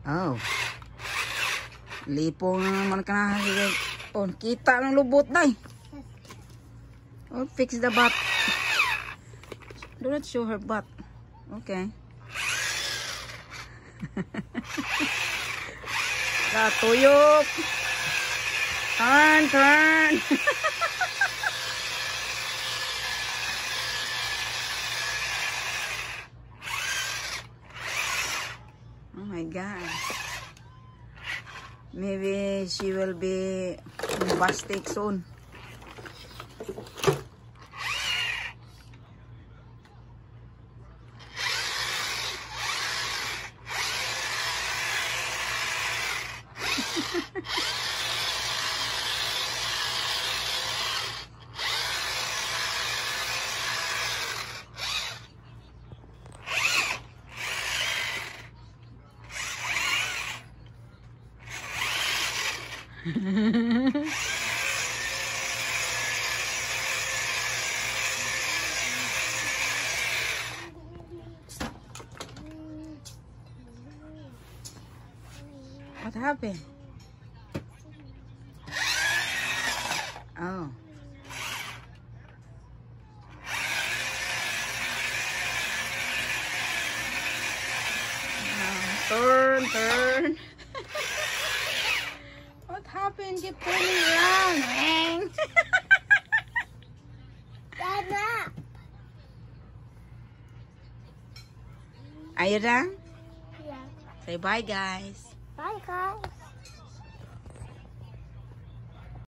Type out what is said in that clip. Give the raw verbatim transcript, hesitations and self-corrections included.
Oh. Lipo na naman ka na. Oh, kita ng lubot na eh. Oh, fix the butt. Do not show her butt. Okay. Tuyok. Turn, turn. Oh my God. Maybe she will be bombastic soon. What happened? Oh. Uh, turn, turn. What happened? Keep turning around, man. Are you done? Yeah. Say bye, guys. Bye, guys.